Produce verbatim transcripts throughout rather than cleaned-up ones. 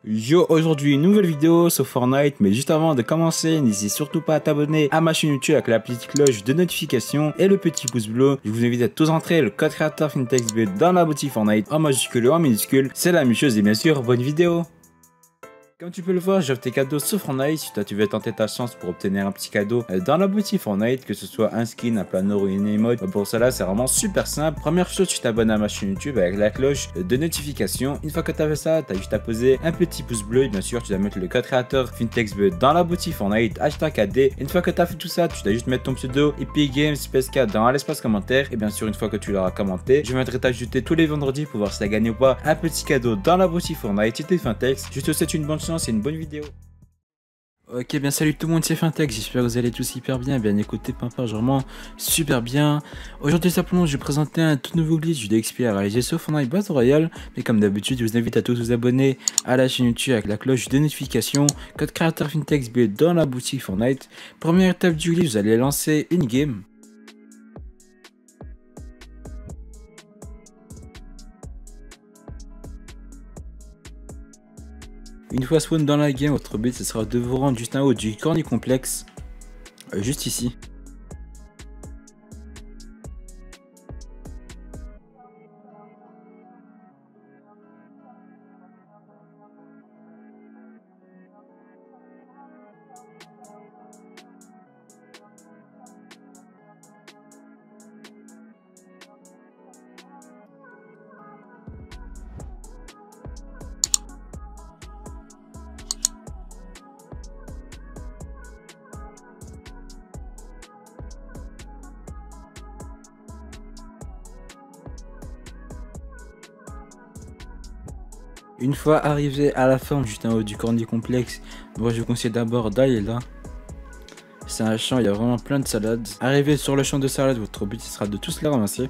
Yo, aujourd'hui une nouvelle vidéo sur Fortnite, mais juste avant de commencer, n'hésite surtout pas à t'abonner à ma chaîne YouTube avec la petite cloche de notification et le petit pouce bleu. Je vous invite à tous entrer le code créateur FinTechsBuild dans la boutique Fortnite en majuscule ou en minuscule, c'est la même chose et bien sûr, bonne vidéo. Comme tu peux le voir, j'offre tes cadeaux sur Fortnite. Si toi tu veux tenter ta chance pour obtenir un petit cadeau dans la boutique Fortnite, que ce soit un skin, un planeur ou une emote, pour cela c'est vraiment super simple. Première chose, tu t'abonnes à ma chaîne YouTube avec la cloche de notification. Une fois que tu as fait ça, tu as juste à poser un petit pouce bleu. Et bien sûr, tu dois mettre le code créateur FinTechsBuild dans la boutique Fortnite, hashtag A D. Une fois que tu as fait tout ça, tu dois juste mettre ton pseudo Epic Games P S quatre dans l'espace commentaire. Et bien sûr, une fois que tu l'auras commenté, je viendrai t'ajouter tous les vendredis pour voir si tu as gagné ou pas un petit cadeau dans la boutique Fortnite. C'était Fintex. Je te souhaite une bonne chance et une bonne vidéo. Ok, bien salut tout le monde, c'est Fintex, j'espère que vous allez tous hyper bien. Bien écoutez, Pimpin, vraiment super bien. Aujourd'hui simplement, je vais présenter un tout nouveau glitch de X P à réaliser sur Fortnite Battle Royale. Mais comme d'habitude, je vous invite à tous vous abonner à la chaîne YouTube avec la cloche de notification. Code créateur FinTechsBuild dans la boutique Fortnite. Première étape du glitch, vous allez lancer une game. Une fois spawn dans la game, votre but ce sera de vous rendre juste en haut du corner complexe, euh, juste ici. Une fois arrivé à la fin, juste en haut du corner complexe, moi je vous conseille d'abord d'aller là. C'est un champ, il y a vraiment plein de salades. Arrivé sur le champ de salade, votre but sera de tous les ramasser.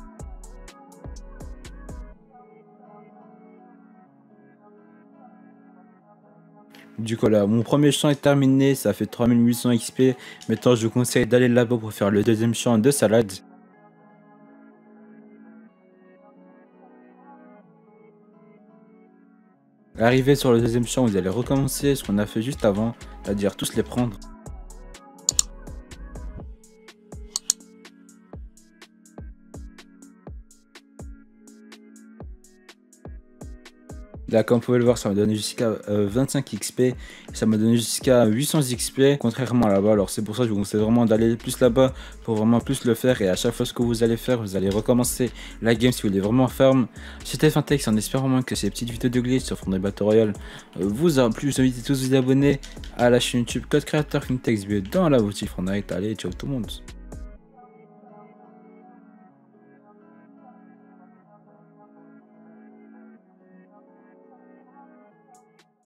Du coup là, mon premier champ est terminé, ça fait trois mille huit cents X P. Maintenant je vous conseille d'aller là-bas pour faire le deuxième champ de salade. Arrivé sur le deuxième champ, vous allez recommencer ce qu'on a fait juste avant, c'est-à-dire tous les prendre. Là, comme vous pouvez le voir, ça m'a donné jusqu'à euh, vingt-cinq X P, ça m'a donné jusqu'à huit cents X P, contrairement à là-bas. Alors c'est pour ça que je vous conseille vraiment d'aller plus là-bas pour vraiment plus le faire. Et à chaque fois ce que vous allez faire, vous allez recommencer la game si vous voulez vraiment ferme. C'était Fintex, en espérant vraiment que ces petites vidéos de glitch sur Fortnite Battle Royale euh, vous a plu. Je vous invite tous à vous abonner à la chaîne YouTube Code Créateur FinTechsBuild dans la boutique Fortnite. Allez, ciao tout le monde.